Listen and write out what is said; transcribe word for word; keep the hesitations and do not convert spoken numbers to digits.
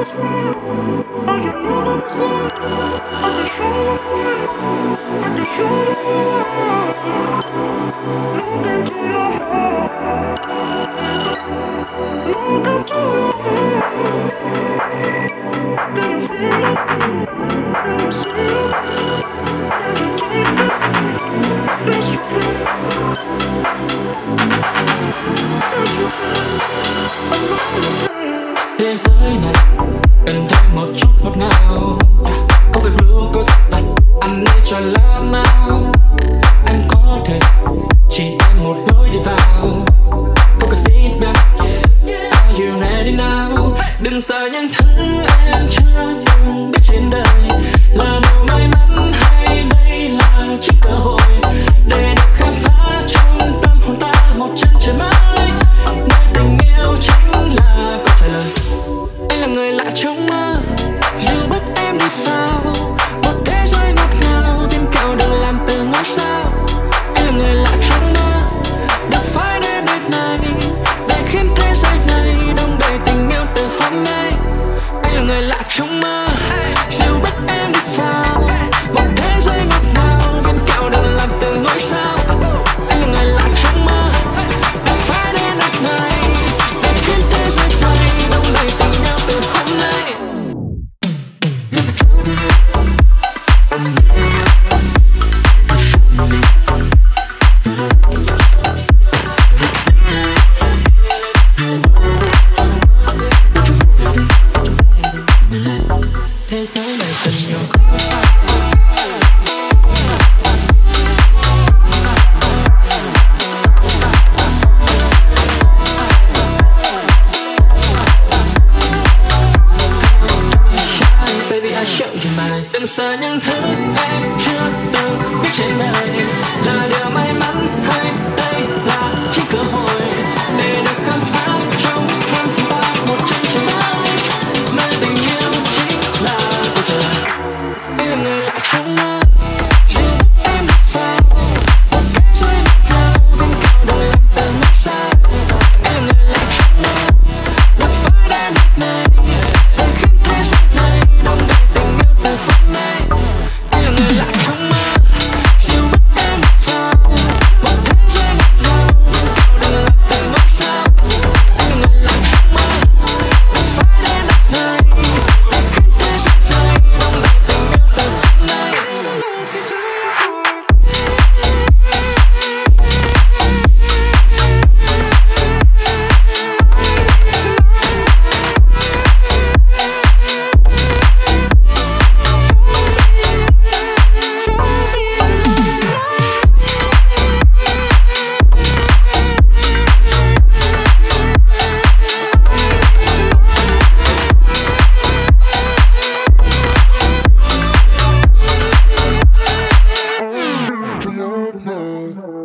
Thế giới này cần thêm một chút ngọt ngào, có cái glucose đặt ăn đi cho lắm nào. Anh có thể chỉ em một lối đi vào, có cái seatbelt. Are you ready now? Đừng sợ những thứ em chưa từng biết trên đời là điều may mắn hay đây là chính cơ hội để được khám phá trong tâm hồn ta một chân trời mới, nơi tình yêu chính là câu trả lời. Anh là người lạ trong mơ, dù bước em đi vào một thế giới ngọt ngào, viên kẹo được làm từ ngôi sao. Anh là người lạ trong mơ, được phải đến nơi này để khiến thế giới này đông đầy tình yêu từ hôm nay. Anh là người lạ trong mơ, dù bước em đi vào một thế giới ngọt ngào, viên kẹo được làm từ ngôi sao. Anh là người lạ trong mơ, được phải đến nơi này để khiến thế giới này đông đầy tình yêu từ hôm nay. Thế giới này cần nhiều Baby, I show you mine. Đừng sợ những thứ em chưa từng biết trên đời là điều may mắn hay đây là chính cơ hội để được khám phá trong tâm ta một chân trời mới, nơi tình yêu chính là câu trả lời. Anh là người lạ trong mơ, dù em đi vào một thế giới ngọt ngào, viên kẹo được làm từ ngôi sao. Anh là người lạ trong mơ, được phải đến nước này để khiến thế giới này đông đầy tình yêu từ hôm nay. Anh là người lạ trong mơ, dù bước em đi vào một thế giới ngọt ngào, viên kẹo được làm từ ngôi sao. Anh là người lạ trong mơ, được phải đến nước này để khiến thế giới này đông đầy tình yêu từ hôm nay. No, no, no.